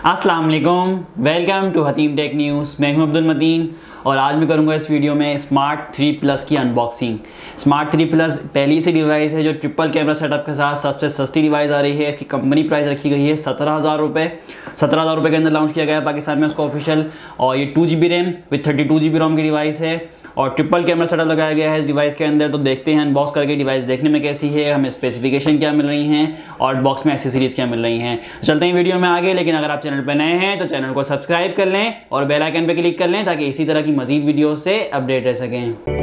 अस्सलाम वालेकुम, welcome to Hatim tech news. मैं हूं अब्दुल मतीन और आज मैं करूंगा इस वीडियो में स्मार्ट 3 प्लस की अनबॉक्सिंग। स्मार्ट 3 प्लस पहली सी डिवाइस है जो ट्रिपल कैमरा सेटअप के साथ सबसे सस्ती डिवाइस आ रही है। इसकी कंपनी प्राइस रखी गई है 17,000 रुपये। 17,000 रुपये के अंदर लॉन्च किया गया है पाकिस्तान में उसको ऑफिशियल। और ये 2GB रैम विथ 32GB रोम की डिवाइस है और ट्रिपल कैमरा सेटअप लगाया गया है इस डिवाइस के अंदर। तो देखते हैं अनबॉक्स करके डिवाइस देखने में कैसी है, हमें स्पेसिफिकेशन क्या मिल रही हैं और बॉक्स में एक्सेसरीज क्या मिल रही हैं। चलते हैं वीडियो में आगे, लेकिन अगर आप चैनल पर नए हैं तो चैनल को सब्सक्राइब कर लें और बेल आइकन पर क्लिक कर लें ताकि इसी तरह की मजीद वीडियो से अपडेट रह सकें।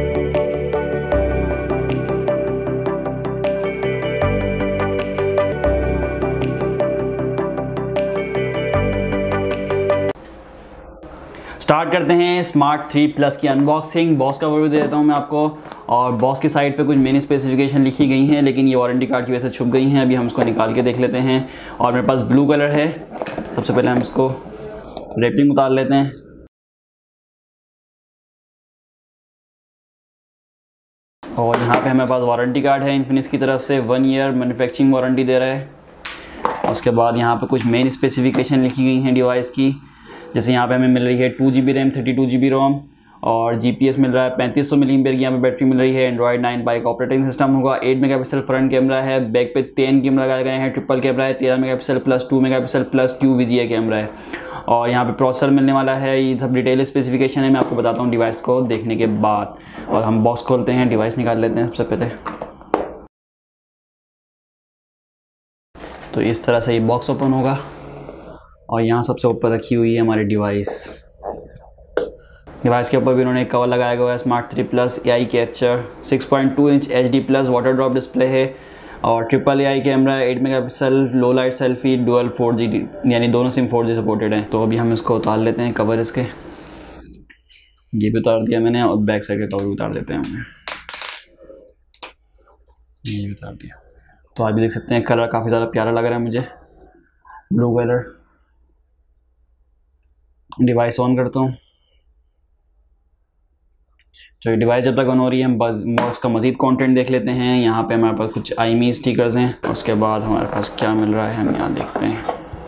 स्टार्ट करते हैं स्मार्ट 3 प्लस की अनबॉक्सिंग। बॉक्स का ओवरव्यू दे देता हूं मैं आपको और बॉक्स की साइड पे कुछ मेन स्पेसिफिकेशन लिखी गई हैं, लेकिन ये वारंटी कार्ड की वजह से छुप गई हैं। अभी हम इसको निकाल के देख लेते हैं और मेरे पास ब्लू कलर है। सबसे पहले हम इसको रैपिंग उतार लेते हैं। और यहाँ पे हमारे पास वारंटी कार्ड है इन्फिनिक्स की तरफ से, 1 ईयर मैन्युफैक्चरिंग वारंटी दे रहा है। उसके बाद यहाँ पे कुछ मेन स्पेसिफिकेशन लिखी गई हैं डिवाइस की, जैसे यहाँ पे हमें मिल रही है 2GB रैम 32GB रोम और GPS मिल रहा है 3500 mAh की यहाँ पे बैटरी मिल रही है। एंड्रॉयड 9 बाइक ऑपरेटिंग सिस्टम होगा। 8 मेगापिक्सल फ्रंट कैमरा है, बैक पे 10 कैमरा लगाए गए हैं। ट्रिपल कैमरा है, 13 megapixel plus 2 megapixel plus QVGA camera है। और यहाँ पे प्रोसेसर मिलने वाला है। ये सब डिटेल स्पेसिफिकेशन है, मैं आपको बताता हूँ डिवाइस को देखने के बाद। और हम बॉक्स खोलते हैं, डिवाइस निकाल लेते हैं सबसे पहले। तो इस तरह से ये बॉक्स ओपन होगा और यहाँ सबसे ऊपर रखी हुई है हमारी डिवाइस। डिवाइस के ऊपर भी उन्होंने एक कवर लगाया गया है smart 3 plus AI capture. 6.2 inch HD plus water drop display है और triple AI camera, 8 megapixel low light selfie, dual 4G यानी दोनों सिम 4G सपोर्टेड है। तो अभी हम इसको उतार लेते हैं कवर इसके। ये भी उतार दिया मैंने और बैक साइड का कवर भी उतार देते हैं हमने। ये भी उतार दिया। तो आप भी देख सकते हैं कलर काफ़ी ज़्यादा प्यारा लग रहा है मुझे, ब्लू कलर। डिवाइस ऑन करता हूँ। तो ये डिवाइस जब तक ऑन हो रही है हम बस उसका मज़ीद कंटेंट देख लेते हैं। यहाँ पे हमारे पास कुछ IMEI स्टिकर्स हैं। उसके बाद हमारे पास क्या मिल रहा है हम यहाँ देखते हैं।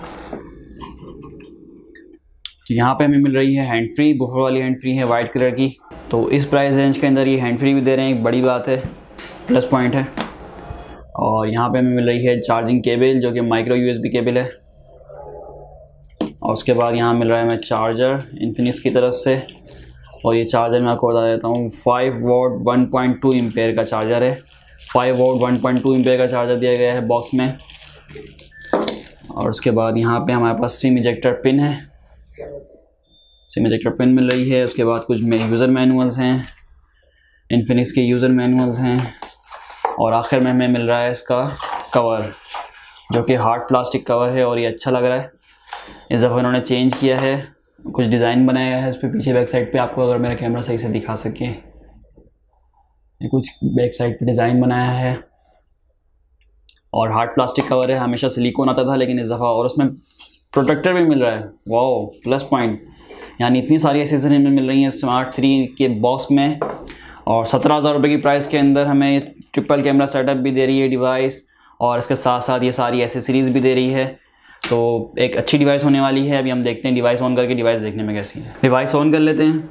तो यहाँ पे हमें मिल रही है हैंड फ्री, बुफर वाली हैंड फ्री है वाइट कलर की। तो इस प्राइस रेंज के अंदर ये हैंड फ्री भी दे रहे हैं, एक बड़ी बात है, प्लस पॉइंट है। और यहाँ पर हमें मिल रही है चार्जिंग केबल जो कि माइक्रो USB केबल है। और उसके बाद यहाँ मिल रहा है हमें चार्जर इन्फिनिक्स की तरफ से। और ये चार्जर मैं आपको बता देता हूँ 5 वॉट 1.2 एम्पेयर का चार्जर है। 5 वॉट 1.2 एम्पेयर का चार्जर दिया गया है बॉक्स में। और उसके बाद यहाँ पे हमारे पास सिम इजेक्टर पिन है, सिम इजेक्टर पिन मिल रही है। उसके बाद कुछ यूज़र मैनुअल्स हैं, इन्फिनिक्स के यूज़र मैनुअल्स हैं। और आखिर में हमें मिल रहा है इसका कवर जो कि हार्ड प्लास्टिक कवर है और ये अच्छा लग रहा है। इस दफ़ा इन्होंने चेंज किया है, कुछ डिज़ाइन बनाया है इस पर पीछे बैक साइड पे। आपको अगर मेरा कैमरा सही से दिखा सके, ये कुछ बैक साइड पे डिज़ाइन बनाया है और हार्ड प्लास्टिक कवर है। हमेशा सिलिकॉन आता था लेकिन इस दफ़ा, और उसमें प्रोटेक्टर भी मिल रहा है। Wow, plus point. यानी इतनी सारी एक्सेसरीज में मिल रही हैं स्मार्ट 3 के बॉक्स में। और 17,000 रुपये की प्राइस के अंदर हमें ट्रिपल कैमरा सेटअप भी दे रही है डिवाइस और इसके साथ साथ ये सारी एक्सेसरीज भी दे रही है। तो एक अच्छी डिवाइस होने वाली है। अभी हम देखते हैं डिवाइस ऑन करके डिवाइस देखने में कैसी है। डिवाइस ऑन कर लेते हैं।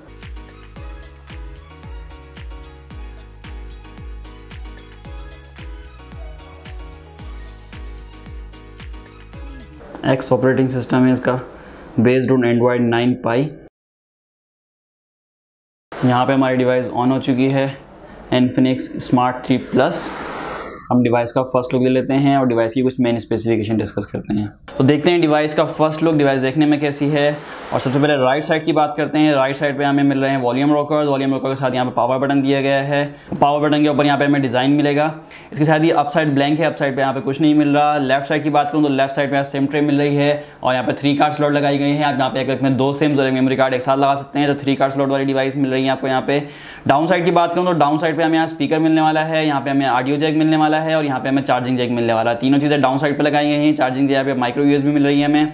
X ऑपरेटिंग सिस्टम है इसका, बेस्ड ऑन एंड्रॉयड 9 पाई। यहाँ पे हमारी डिवाइस ऑन हो चुकी है, इन्फिनिक्स स्मार्ट 3 प्लस। हम डिवाइस का फर्स्ट लुक ले लेते हैं और डिवाइस की कुछ मेन स्पेसिफिकेशन डिस्कस करते हैं। तो देखते हैं डिवाइस का फर्स्ट लुक डिवाइस देखने में कैसी है। और सबसे पहले राइट साइड की बात करते हैं। राइट साइड पे हमें मिल रहे हैं वॉल्यूम रॉकर्स। वॉल्यूम रॉकर के साथ यहाँ पे पावर बटन दिया गया है। पावर बटन के ऊपर यहाँ पे हमें डिज़ाइन मिलेगा। इसके साथ ही अप साइड ब्लैंक है, अप साइड पे यहाँ पे कुछ नहीं मिल रहा। लेफ्ट साइड की बात करूँ तो लेफ्ट साइड पे सिम ट्रे मिल रही है और यहाँ पे 3 कार्ड स्लॉट लगाई गई हैं। आप यहाँ पे एक में 2 सिम्स और एक मेमोरी कार्ड एक साथ लगा सकते हैं। तो 3 कार्ड स्लॉट वाली डिवाइस मिल रही है आपको यहाँ पे। डाउन साइड की बात करूँ तो डाउन साइड पे हमें यहाँ स्पीकर मिलने वाला है, यहाँ पे हमें ऑडियो जैक मिलने वाला है और यहाँ पे हमें चार्जिंग जैक मिलने वाला है। तीनों चीज़ें डाउन साइड पे लगाई गई हैं। चार्जिंग जैक पे माइक्रो USB मिल रही है हमें।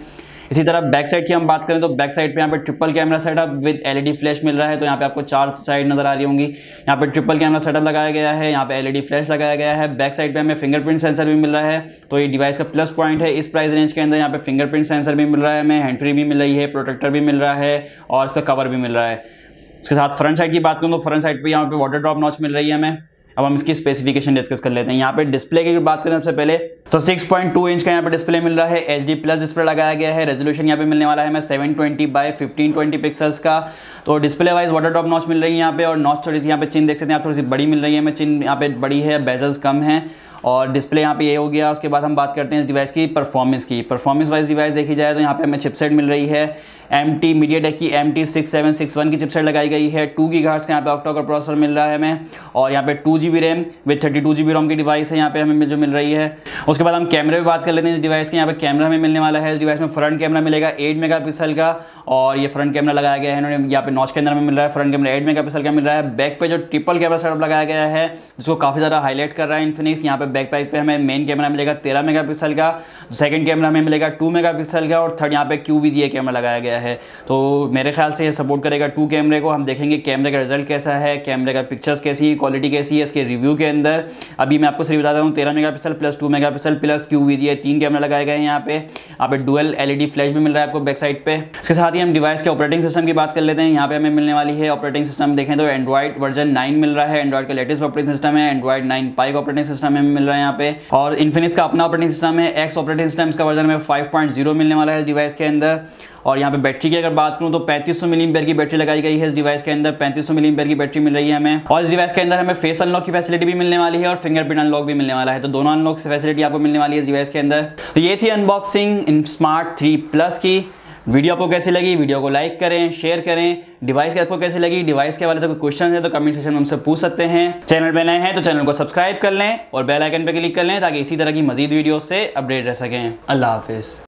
इसी तरह बैक साइड की हम बात करें तो बैक साइड पे यहाँ पे triple camera setup with LED flash मिल रहा है। तो यहाँ पे आपको 4 साइड नजर आ रही होंगी। यहाँ पे ट्रिपल कैमरा सेटअप लगाया गया है, यहाँ पे एलईडी फ्लैश लगाया गया है। बैक साइड पे हमें फिंगरप्रिंट सेंसर भी मिल रहा है, तो ये डिवाइस का प्लस पॉइंट है। इस प्राइस रेंज के अंदर यहाँ पे फिंगरप्रिंट सेंसर भी मिल रहा है, हमें हैंड फ्री भी मिल रही है, प्रोटेक्टर भी मिल रहा है और इसका कवर भी मिल रहा है। इसके साथ फ्रंट साइड की बात करूँ तो फ्रंट साइड पे यहाँ पे वाटर ड्रॉप नॉच मिल रही है हमें। अब हम इसकी स्पेसिफिकेशन डिस्कस कर लेते हैं। यहाँ पे डिस्प्ले की बात करें सबसे पहले तो 6.2 इंच का यहाँ पे डिस्प्ले मिल रहा है। HD प्लस डिस्प्ले लगाया गया है। रेजोल्यूशन यहाँ पे मिलने वाला है हमें 720 बाय 1520 पिक्सल्स का। तो display wise water drop notch मिल रही है यहाँ पे, और नॉच थोड़ी सी यहाँ पे चिन देख सकते हैं आप, थोड़ी सी बड़ी मिल रही है हमें, चिन यहाँ पे बड़ी है, बेजल्स कम है और डिस्प्ले यहाँ पे ये हो गया। उसके बाद हम बात करते हैं इस डिवाइस की परफॉर्मेंस की। परफॉर्मेंस वाइज डिवाइस देखी जाए तो यहाँ पे हमें चिपसेट मिल रही है MT MediaTek की MT6761 की चिपसेट लगाई गई है। 2 GHz का यहाँ पे ऑक्टा कोर प्रोसेसर मिल रहा है हमें, और यहाँ पे 2 GB RAM with 32 GB ROM की डिवाइस है यहाँ पे हमें जो मिल रही है। उसके बाद हम कैमरे पे बात कर लेते हैं इस डिवाइस के। यहाँ पे कैमरा हमें मिलने वाला है इस डिवाइस में फ्रंट कैमरा मिलेगा 8 मेगापिक्सल का, और ये फ्रंट कैमरा लगाया गया है इन्होंने यहाँ पे नॉच के अंदर में मिल रहा है। फ्रंट कैमरा 8 मेगापिक्सल का मिल रहा है। बैक पे जो ट्रिपल कैमरा सेटअप लगाया गया है जिसको काफी ज़्यादा हाईलाइट कर रहा है इन्फिनिक्स। यहाँ पे बैक प्राइस पे हमें मेन कैमरा मिलेगा 13 मेगापिक्सल का, सेकंड कैमरा हमें मिलेगा 2 मेगापिक्सल का, और थर्ड यहाँ पे QVGA कैमरा लगाया गया है। तो मेरे ख्याल से ये सपोर्ट करेगा 2 कैमरे को। हम देखेंगे कैमरे का रिजल्ट कैसा है, कैमरे का पिक्चर्स कैसी है, क्वालिटी कैसी है इसके रिव्यू के अंदर। अभी मैं आपको सिर्फ बताता हूँ 13 megapixel plus 2 megapixel plus QVGA 3 camera लगाए गए हैं यहाँ पे डुअल LED फ्लैश भी मिल रहा है आपको बैक साइड पे। इसके साथ ही हम डिवाइस के ऑपरेटिंग सिस्टम की बात कर लेते हैं। यहाँ पे हमें मिलने वाली है ऑपरेटिंग सिस्टम देखें तो एंड्रॉइड वर्जन 9 मिल रहा है। एंड्रॉइड का लेटेस्ट ऑपरेटिंग सिस्टम है, एंड्रॉइड 9 Pie ऑपरेटिंग सिस्टम हमें मिल रहा है यहाँ पे, और इन्फिनिक्स का अपना ऑपरेटिंग सिस्टम है X ऑपरेटिंग सिस्टम। इसका वर्जन में 5.0 मिलने वाला है इस डिवाइस के अंदर। और यहाँ पे बैटरी की अगर बात करूँ तो 3500 mAh की बैटरी लगाई गई है इस डिवाइस के अंदर। 3500 mAh की बैटरी मिल रही है हमें, और इस डिवाइस के अंदर हमें फेस अनलॉक की फैसिलिटी भी मिलने वाली है और फिंगरप्रिंट अनलॉक भी मिलने वाला है। तो दोनों अनलॉक फैसिलिटी आपको मिलने वाली है इस डिवाइस के अंदर। तो ये थी अनबॉक्सिंग इन स्मार्ट 3 प्लस की। वीडियो आपको कैसी लगी? वीडियो को लाइक करें, शेयर करें। डिवाइस आपको कैसी लगी? डिवाइस के हवाले से कोई क्वेश्चन है तो कमेंट सेक्शन में हमसे पूछ सकते हैं। चैनल पे नए हैं तो चैनल को सब्सक्राइब कर लें और बेल आइकन पे क्लिक कर लें ताकि इसी तरह की मजीद वीडियो से अपडेट रह सकें। अल्लाह हाफिज़।